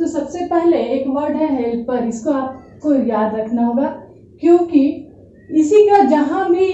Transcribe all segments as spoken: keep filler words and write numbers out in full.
तो सबसे पहले एक वर्ड है हेल्पर, इसको आपको याद रखना होगा, क्योंकि इसी का जहां भी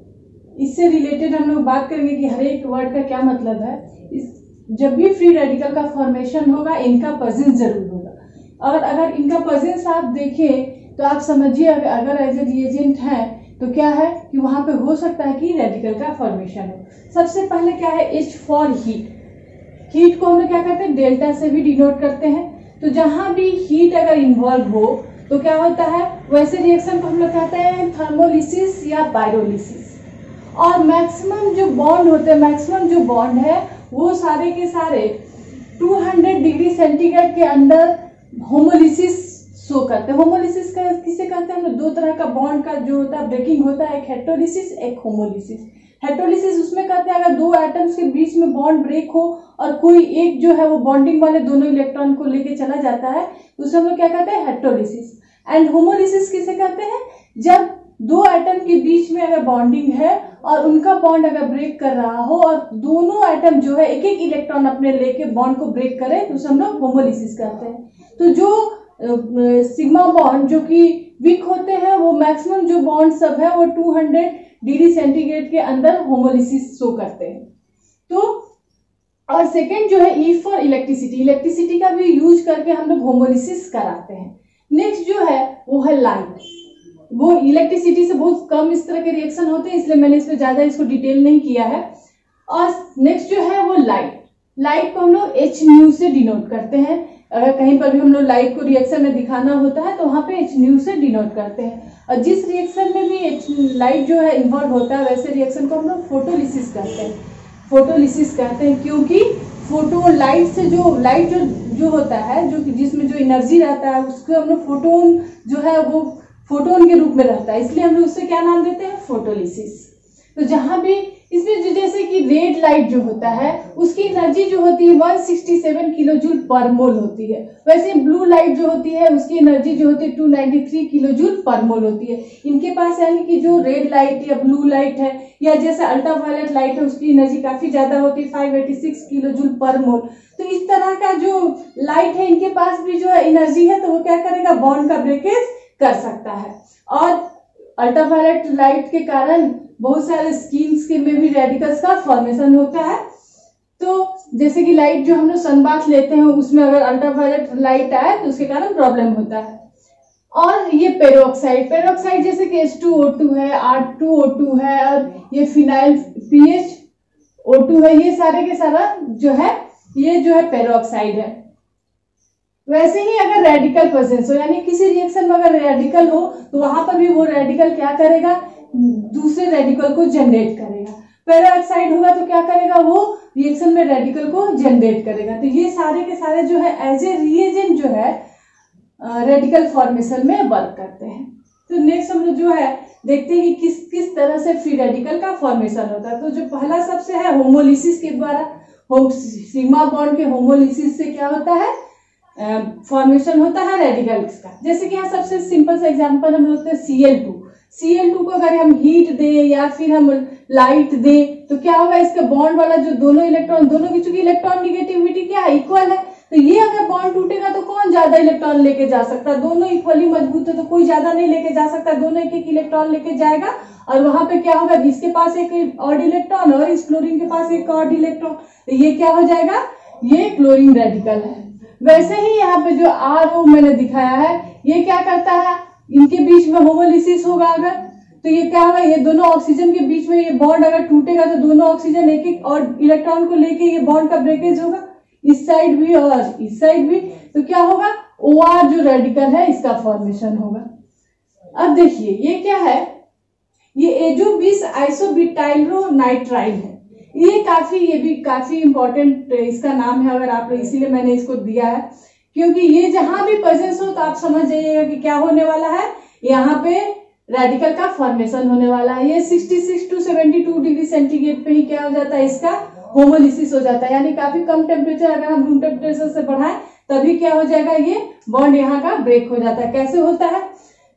इससे रिलेटेड हम लोग बात करेंगे कि हर एक वर्ड का क्या मतलब है। इस जब भी फ्री रेडिकल का फॉर्मेशन होगा इनका प्रेजेंस जरूर होगा, और अगर इनका प्रेजेंस आप देखें तो आप समझिए अगर एज ए रिएजेंट है तो क्या है कि वहां पे हो सकता है कि रेडिकल का फॉर्मेशन हो। सबसे पहले क्या है, एच फॉर हीट। हीट को हम लोग क्या करते हैं, डेल्टा से भी डिनोट करते हैं। तो जहां भी हीट अगर इन्वॉल्व हो तो क्या होता है, वैसे रिएक्शन को हम लोग कहते हैं थर्मोलिसिस या पायरोलिसिस। और मैक्सिमम जो बॉन्ड होते हैं, मैक्सिमम जो बॉन्ड है वो सारे के सारे दो सौ डिग्री सेंटीग्रेड के अंदर होमोलिसिस शो करते हैं। होमोलिसिस का किसे कहते हैं, दो तरह का बॉन्ड का जो होता है ब्रेकिंग होता है, एक हेटेरोलिसिस एक होमोलिसिस। हेटेरोलिसिस उसमें कहते हैं अगर दो एटम्स के बीच में बॉन्ड ब्रेक हो और कोई एक जो है वो बॉन्डिंग वाले दोनों इलेक्ट्रॉन को लेके चला जाता है, तो उसे हम लोग क्या कहते हैं, हेटेरोलिसिस। एंड होमोलिसिस किसे कहते हैं, जब दो एटम के बीच में अगर बॉन्डिंग है और उनका बॉन्ड अगर ब्रेक कर रहा हो और दोनों एटम जो है एक एक इलेक्ट्रॉन अपने लेके बॉन्ड को ब्रेक करे, तो उसे हम लोग होमोलिसिस कहते हैं। तो जो सिग्मा बॉन्ड जो कि वीक होते हैं, वो मैक्सिमम जो बॉन्ड सब है वो दो सौ डिग्री सेंटीग्रेड के अंदर होमोलिसिस शो करते हैं। तो और सेकेंड जो है ई फॉर इलेक्ट्रिसिटी, इलेक्ट्रिसिटी का भी यूज करके हम लोग होमोलिसिस कराते हैं। नेक्स्ट जो है वो है लाइट। वो इलेक्ट्रिसिटी से बहुत कम इस तरह के रिएक्शन होते हैं, इसलिए मैंने इस पर ज्यादा इसको डिटेल नहीं किया है। और नेक्स्ट जो है वो लाइट। लाइट को हम लोग एच न्यू से डिनोट करते हैं। अगर कहीं पर भी हम लोग लाइट को रिएक्शन में दिखाना होता है तो वहां पे एच न्यू से डिनोट करते हैं। और जिस रिएक्शन में भी एच लाइट जो है इन्वॉल्व होता है, वैसे रिएक्शन को हम लोग फोटोलिसिस कहते हैं। फोटोलिसिस कहते हैं क्योंकि फोटो लाइट से जो लाइट जो जो होता है, जो जिसमें जो एनर्जी रहता है, उसको हम लोग फोटोन जो है वो फोटोन के रूप में रहता है, इसलिए हम लोग उससे क्या नाम देते हैं, फोटोलिसिस। तो जहां भी इसमें जो जैसे कि रेड लाइट जो होता है उसकी एनर्जी जो होती है एक सौ सरसठ किलो जूल पर मोल होती है, वैसे ब्लू लाइट जो होती है उसकी एनर्जी जो होती है दो सौ तिरानवे किलो जूल पर मोल होती है। इनके पास यानी कि जो रेड लाइट या ब्लू लाइट है या जैसे अल्ट्रावायलेट लाइट है उसकी एनर्जी काफी ज्यादा होती है, पाँच सौ छियासी किलो जूल पर मोल। तो इस तरह का जो लाइट है इनके पास भी जो है एनर्जी है, तो वो क्या करेगा, बॉन्ड का ब्रेकेज कर सकता है। और अल्ट्रावायलेट लाइट के कारण बहुत सारे स्किन्स के में भी रेडिकल्स का फॉर्मेशन होता है। तो जैसे कि लाइट जो हम लोग सनबाथ लेते हैं उसमें अगर अल्ट्रावायलेट लाइट आए तो उसके कारण प्रॉब्लम होता है। और ये पेरोक्साइड, पेरोक्साइड जैसे कि एच टू ओ टू है, आर टू ओ टू है, और ये phenyl P H O two है, ये सारे के सारा जो है ये जो है पेरोक्साइड है। वैसे ही अगर रेडिकल प्रेजेंस हो, यानी किसी रिएक्शन में अगर रेडिकल हो तो वहां पर भी वो रेडिकल क्या करेगा, दूसरे रेडिकल को जनरेट करेगा। पेरोक्साइड होगा तो क्या करेगा, वो रिएक्शन में रेडिकल को जनरेट करेगा। तो ये सारे के सारे जो है एज ए रिएजेंट जो है रेडिकल फॉर्मेशन में वर्क करते हैं। तो नेक्स्ट हम लोग जो है देखते हैं कि किस किस तरह से फ्री रेडिकल का फॉर्मेशन होता है। तो जो पहला सबसे है होमोलिसिस के द्वारा, होम सिग्मा बॉन्ड के होमोलिसिस से क्या होता है, फॉर्मेशन होता है रेडिकल्स का। जैसे कि यहाँ सबसे सिंपल सा एग्जांपल हम लोग C L two C L two को अगर हम हीट दे या फिर हम लाइट दे तो क्या होगा, इसका बॉन्ड वाला जो दोनों इलेक्ट्रॉन, दोनों की चूंकि इलेक्ट्रॉन निगेटिविटी क्या है, इक्वल है, तो ये अगर बॉन्ड टूटेगा तो कौन ज्यादा इलेक्ट्रॉन लेके जा सकता है, दोनों इक्वली मजबूत है तो कोई ज्यादा नहीं लेके जा सकता, दोनों एक एक इलेक्ट्रॉन लेके जाएगा। और वहां पे क्या होगा, जिसके पास एक और इलेक्ट्रॉन और इस क्लोरीन के पास एक और इलेक्ट्रॉन, तो ये क्या हो जाएगा, ये क्लोरीन रेडिकल है। वैसे ही यहाँ पे जो आर ओ मैंने दिखाया है, ये क्या करता है, इनके बीच में होमोलिसिस होगा अगर, तो ये क्या होगा, ये दोनों ऑक्सीजन के बीच में ये बॉन्ड अगर टूटेगा तो दोनों ऑक्सीजन एक एक और इलेक्ट्रॉन को लेके ये बॉन्ड का ब्रेकेज होगा, इस साइड भी और इस साइड भी। तो क्या होगा, ओ आर जो रेडिकल है इसका फॉर्मेशन होगा। अब देखिए ये क्या है, ये एजो बीस आइसोब्यूटाइलो नाइट्राइल है। ये काफी ये भी काफी इंपॉर्टेंट इसका नाम है, अगर आप, इसीलिए मैंने इसको दिया है, क्योंकि ये जहां भी प्रेजेंस हो तो आप समझ जाइएगा कि क्या होने वाला है, यहाँ पे रेडिकल का फॉर्मेशन होने वाला है। ये छियासठ टू बहत्तर डिग्री सेंटीग्रेड पे ही क्या हो जाता है, इसका होमोलिसिस हो जाता है। यानी काफी कम टेम्परेचर अगर हम रूम टेम्परेचर से बढ़ाएं तभी क्या हो जाएगा, ये बॉन्ड यहाँ का ब्रेक हो जाता है। कैसे होता है,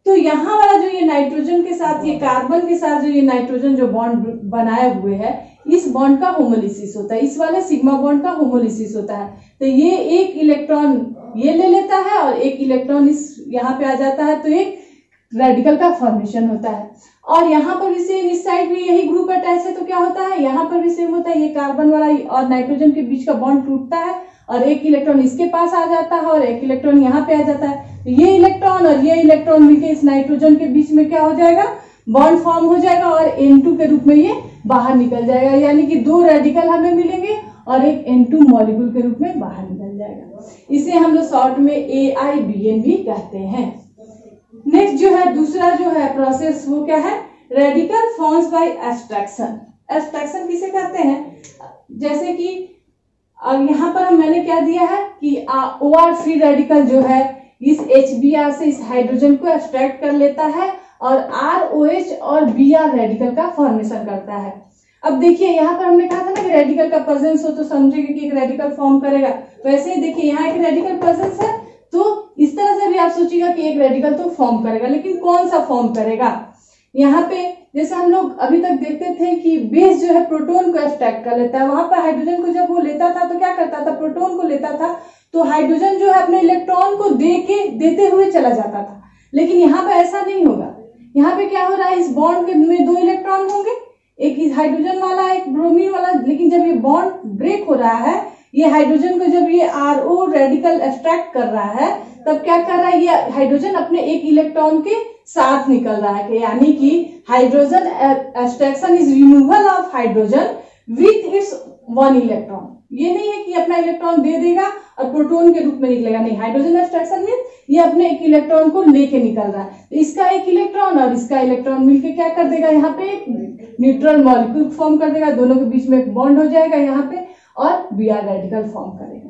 तो यहाँ वाला जो ये नाइट्रोजन के साथ, ये कार्बन के साथ जो ये नाइट्रोजन जो बॉन्ड बनाए हुए है, इस बॉन्ड का होमोलिसिस होता है, इस वाले सिग्मा बॉन्ड का होमोलिसिस होता है। तो ये एक इलेक्ट्रॉन ये ले लेता है और एक इलेक्ट्रॉन इस यहाँ पे आ जाता है, तो एक रेडिकल का फॉर्मेशन होता है। और यहाँ पर भी सेम, इस साइड भी यही ग्रुप अटैच है, तो क्या होता है, यहाँ पर भी सेम होता है, ये कार्बन वाला और नाइट्रोजन के बीच का बॉन्ड टूटता है और एक इलेक्ट्रॉन इसके पास आ जाता है और एक इलेक्ट्रॉन यहाँ पे आ जाता है। तो ये इलेक्ट्रॉन और ये इलेक्ट्रॉन मिलकर इस नाइट्रोजन के बीच में क्या हो जाएगा, बॉन्ड फॉर्म हो जाएगा और एन टू के रूप में ये बाहर निकल जाएगा, यानी कि दो रेडिकल हमें मिलेंगे और एक एन टू मॉलिक्यूल के रूप में बाहर निकल जाएगा। इसे हम लोग शॉर्ट में ए आई बी एन भी कहते हैं। नेक्स्ट जो है दूसरा जो है प्रोसेस, वो क्या है, radical forms by abstraction. Abstraction किसे कहते हैं, जैसे कि अब यहाँ पर हम मैंने क्या दिया है कि ओ आर फ्री रेडिकल जो है इस एच बी आर से इस हाइड्रोजन को एक्सट्रैक्ट कर लेता है और आर ओ एच और बी आर रेडिकल का फॉर्मेशन करता है। अब देखिए यहाँ पर हमने कहा था ना कि रेडिकल का प्रेजेंस हो तो समझेंगे कि एक रेडिकल फॉर्म करेगा, वैसे ही देखिए यहाँ एक रेडिकल प्रेजेंस है, तो इस तरह से भी आप सोचिएगा कि एक रेडिकल तो फॉर्म करेगा, लेकिन कौन सा फॉर्म करेगा। यहाँ पे जैसे हम लोग अभी तक देखते थे कि बेस जो है प्रोटॉन को एक्सट्रैक्ट कर लेता है, वहां पर हाइड्रोजन को जब वो लेता था तो क्या करता था, प्रोटॉन को लेता था तो हाइड्रोजन जो है अपने इलेक्ट्रॉन को दे के देते हुए चला जाता था, लेकिन यहाँ पे ऐसा नहीं होगा। यहाँ पे क्या हो रहा है, इस बॉन्ड में दो इलेक्ट्रॉन होंगे, एक इस हाइड्रोजन वाला एक ब्रोमीन वाला, लेकिन जब ये बॉन्ड ब्रेक हो रहा है, ये हाइड्रोजन को जब ये आर ओ रेडिकल एक्सट्रैक्ट कर रहा है, तब क्या कर रहा है, ये हाइड्रोजन अपने एक इलेक्ट्रॉन के साथ निकल रहा है, यानी कि hydrogen extraction is removal of hydrogen with its one electron. ये नहीं है कि अपना इलेक्ट्रॉन दे देगा और प्रोटॉन के रूप में निकलेगा, नहीं, हाइड्रोजन एक्सट्रैक्शन में ये अपने एक इलेक्ट्रॉन को लेके निकल रहा है, तो इसका एक इलेक्ट्रॉन और इसका इलेक्ट्रॉन मिलके क्या कर देगा, यहाँ पे न्यूट्रल मॉलिक्यूल फॉर्म कर देगा, दोनों के बीच में एक बॉन्ड हो जाएगा यहाँ पे और बी आर रेडिकल फॉर्म करेगा।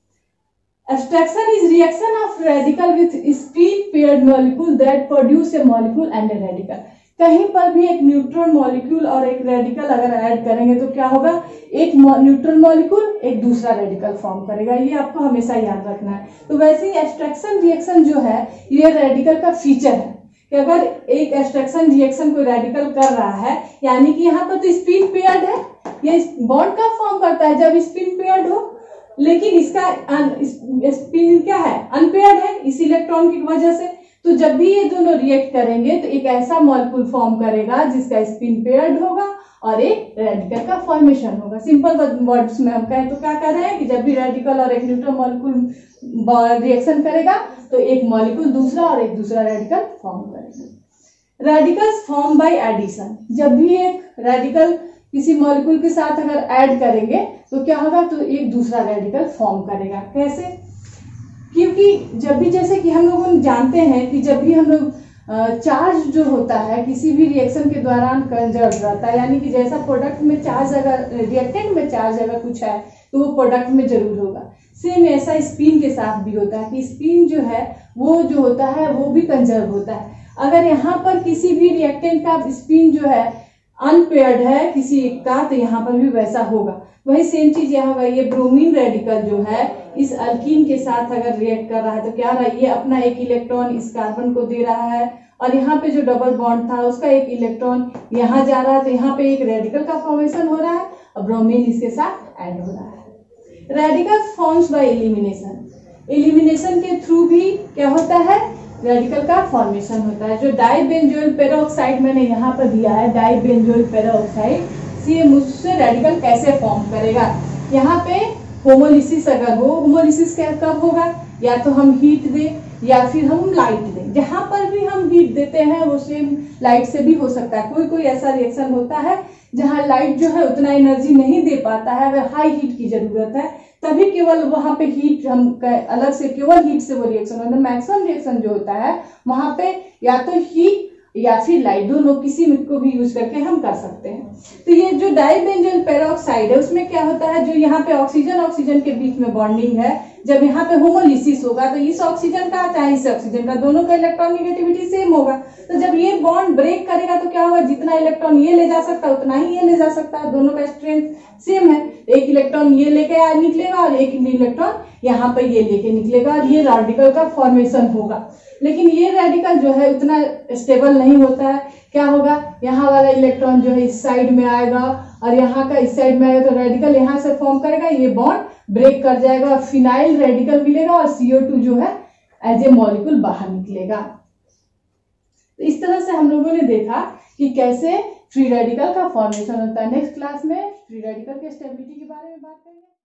Abstraction is reaction of radical with spin paired molecule that produce a molecule and a radical। कहीं पर भी एक न्यूट्रल मॉलिक्यूल और एक रेडिकल अगर ऐड करेंगे तो क्या होगा, एक न्यूट्रल मॉलिक्यूल एक दूसरा रेडिकल फॉर्म करेगा, ये आपको हमेशा याद रखना है। तो वैसे ही एक्सट्रैक्शन रिएक्शन जो है ये रेडिकल का फीचर है कि अगर एक एक्सट्रैक्शन रिएक्शन को रेडिकल कर रहा है, यानी कि यहाँ पर तो स्पिन पेयर्ड है, ये बॉन्ड का फॉर्म करता है जब स्पिन पेयर्ड हो, लेकिन इसका स्पिन क्या है, अनपेयर्ड है इस इलेक्ट्रॉन की वजह से। तो जब भी ये दोनों रिएक्ट करेंगे तो एक ऐसा मॉलिक्यूल फॉर्म करेगा जिसका स्पिन पेयर्ड होगा और एक रेडिकल का फॉर्मेशन होगा। सिंपल वर्ड्स में हम कहें तो क्या कह रहे हैं कि जब भी रेडिकल और एक न्यूट्रल मॉलिक्यूल रिएक्शन करेगा तो एक मॉलिक्यूल दूसरा और एक दूसरा रेडिकल फॉर्म करेगा। रेडिकल्स फॉर्म बाय एडिशन, जब भी एक रेडिकल किसी मॉलिक्यूल के साथ अगर ऐड करेंगे तो क्या होगा, तो एक दूसरा रेडिकल फॉर्म करेगा। कैसे, क्योंकि जब भी, जैसे कि हम लोग जानते हैं कि जब भी हम लोग चार्ज जो होता है किसी भी रिएक्शन के दौरान कंजर्व रहता है, यानी कि जैसा प्रोडक्ट में चार्ज अगर रिएक्टेंट में चार्ज अगर कुछ है तो वो प्रोडक्ट में जरूर होगा। सेम ऐसा स्पिन के साथ भी होता है कि स्पिन जो है वो जो होता है वो भी कंजर्व होता है। अगर यहाँ पर किसी भी रिएक्टेंट का स्पिन जो है अनपेयर्ड है किसी एक का, तो यहाँ पर भी वैसा होगा। वही सेम चीज यहाँ होगा, ये ब्रोमीन रेडिकल जो है इस अल्कीन के साथ अगर रिएक्ट कर रहा है तो क्या रहा है, ये अपना एक इलेक्ट्रॉन इस कार्बन को दे रहा है और यहाँ पे जो डबल बॉन्ड था उसका एक इलेक्ट्रॉन यहाँ जा रहा है, तो यहाँ पे एक रेडिकल का फॉर्मेशन हो रहा है और ब्रोमीन इसके साथ ऐड हो रहा है। Radical forms by elimination, elimination के थ्रू भी क्या होता है, रेडिकल का फॉर्मेशन होता है। जो डाइबेंजोइल पेरोक्साइड मैंने यहाँ पर दिया है, डाइबेंजोइल पेरोक्साइड, ये मुझसे रेडिकल कैसे फॉर्म करेगा। यहाँ पे होमोलिसिस अगर हो, होमोलिसिस कब होगा, या तो हम हीट दें या फिर हम लाइट दें। जहां पर भी हम हीट देते हैं वो सेम लाइट से भी हो सकता है। कोई कोई ऐसा रिएक्शन होता है जहां लाइट जो है उतना एनर्जी नहीं दे पाता है, अगर हाई हीट की जरूरत है तभी केवल वहां पे हीट हम अलग से केवल हीट से वो रिएक्शन होता है। मैक्सिमम रिएक्शन जो होता है वहां पे या तो हीट या फिर लाइट, दोनों किसी में को भी यूज करके हम कर सकते हैं। तो ये जो डाइबेंजोइल पेरोक्साइड है उसमें क्या होता है, जो यहाँ पे ऑक्सीजन ऑक्सीजन के बीच में बॉन्डिंग है, जब यहाँ पे होमोलिसिस होगा तो इस ऑक्सीजन का चाहे इस ऑक्सीजन का, दोनों का इलेक्ट्रॉन नेगेटिविटी सेम होगा। तो जब ये बॉन्ड ब्रेक करेगा तो क्या होगा, जितना इलेक्ट्रॉन ये ले जा सकता है उतना ही ये ले जा सकता है, दोनों का स्ट्रेंथ सेम है। एक इलेक्ट्रॉन ये लेके निकलेगा और एक इलेक्ट्रॉन यहाँ पे ये लेके निकलेगा और ये रेडिकल का फॉर्मेशन होगा। लेकिन ये रेडिकल जो है उतना स्टेबल नहीं होता है। क्या होगा, यहाँ वाला इलेक्ट्रॉन जो है इस साइड में आएगा और यहाँ का इस साइड में आएगा, तो रेडिकल यहाँ से फॉर्म करेगा, ये बॉन्ड ब्रेक कर जाएगा और फिनाइल रेडिकल मिलेगा और सी ओ टू जो है एज ए मॉलिक्यूल बाहर निकलेगा। तो इस तरह से हम लोगों ने देखा कि कैसे फ्री रेडिकल का फॉर्मेशन होता है। नेक्स्ट क्लास में फ्री रेडिकल के स्टेबिलिटी के बारे में बात करेंगे।